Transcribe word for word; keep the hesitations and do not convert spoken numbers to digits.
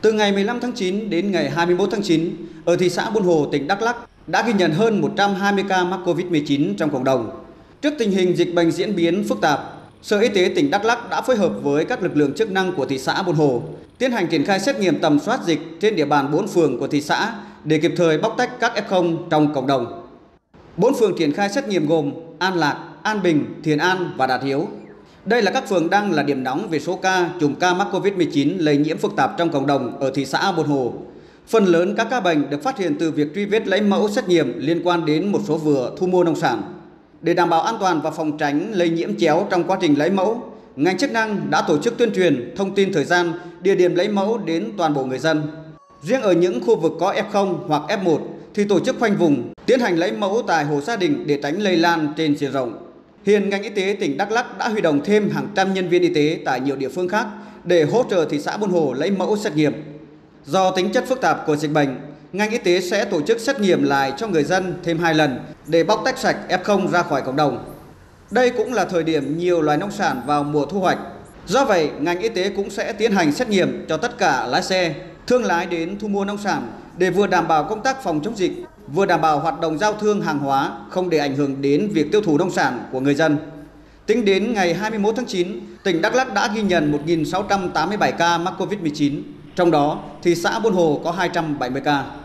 Từ ngày mười lăm tháng chín đến ngày hai mươi mốt tháng chín, ở thị xã Buôn Hồ, tỉnh Đắk Lắk đã ghi nhận hơn một trăm hai mươi ca mắc Covid mười chín trong cộng đồng. Trước tình hình dịch bệnh diễn biến phức tạp, Sở Y tế tỉnh Đắk Lắk đã phối hợp với các lực lượng chức năng của thị xã Buôn Hồ tiến hành triển khai xét nghiệm tầm soát dịch trên địa bàn bốn phường của thị xã để kịp thời bóc tách các ép không trong cộng đồng. Bốn phường triển khai xét nghiệm gồm An Lạc, An Bình, Thiện An và Đạt Hiếu. Đây là các phường đang là điểm nóng về số ca chùm ca mắc Covid mười chín lây nhiễm phức tạp trong cộng đồng ở thị xã Buôn Hồ. Phần lớn các ca bệnh được phát hiện từ việc truy vết lấy mẫu xét nghiệm liên quan đến một số vựa thu mua nông sản. Để đảm bảo an toàn và phòng tránh lây nhiễm chéo trong quá trình lấy mẫu, ngành chức năng đã tổ chức tuyên truyền thông tin thời gian, địa điểm lấy mẫu đến toàn bộ người dân. Riêng ở những khu vực có ép không hoặc ép một thì tổ chức khoanh vùng, tiến hành lấy mẫu tại hộ gia đình để tránh lây lan trên diện rộng. Hiện ngành y tế tỉnh Đắk Lắk đã huy động thêm hàng trăm nhân viên y tế tại nhiều địa phương khác để hỗ trợ thị xã Buôn Hồ lấy mẫu xét nghiệm. Do tính chất phức tạp của dịch bệnh, ngành y tế sẽ tổ chức xét nghiệm lại cho người dân thêm hai lần để bóc tách sạch ép không ra khỏi cộng đồng. Đây cũng là thời điểm nhiều loài nông sản vào mùa thu hoạch. Do vậy, ngành y tế cũng sẽ tiến hành xét nghiệm cho tất cả lái xe, thương lái đến thu mua nông sản để vừa đảm bảo công tác phòng chống dịch, vừa đảm bảo hoạt động giao thương hàng hóa không để ảnh hưởng đến việc tiêu thụ nông sản của người dân. Tính đến ngày hai mươi mốt tháng chín, tỉnh Đắk Lắk đã ghi nhận một nghìn sáu trăm tám mươi bảy ca mắc Covid mười chín, trong đó thị xã Buôn Hồ có hai trăm bảy mươi ca.